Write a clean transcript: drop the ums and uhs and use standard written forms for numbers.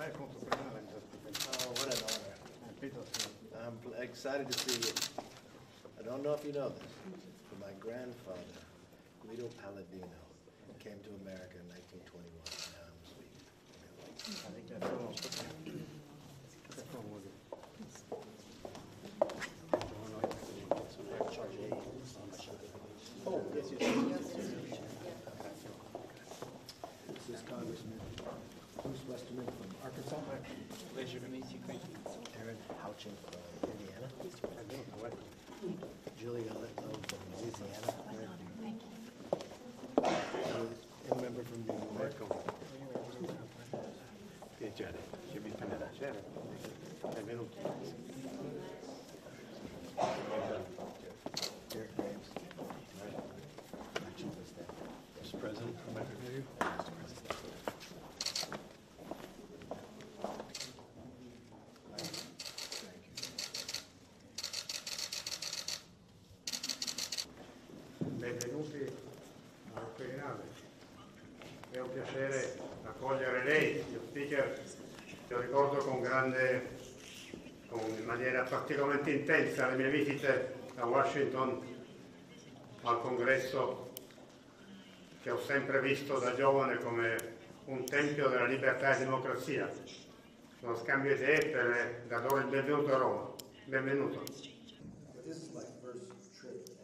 Oh, what an honor. I'm excited to see you. I don't know if you know this, but my grandfather, Guido Palladino, came to America in 1921. Now I'm Sweden. I think that's all. Oh, yes, yes. This is Congressman Bruce Westerman from Arkansas. Pleasure to meet you. Aaron Houchin from Indiana. Julia Litlow from Louisiana. A member from New York. Piacere, ci mi piacere. Benvenuto. Derek Graves. Mr. President, come back to you. Benvenuti al Quirinale. È un piacere accogliere lei, il speaker. Io ricordo in maniera particolarmente intensa le mie visite a Washington al Congresso, che ho sempre visto da giovane come un tempio della libertà e democrazia. Uno scambio di idee per dar loro il benvenuto a Roma. Benvenuto. This is my first trip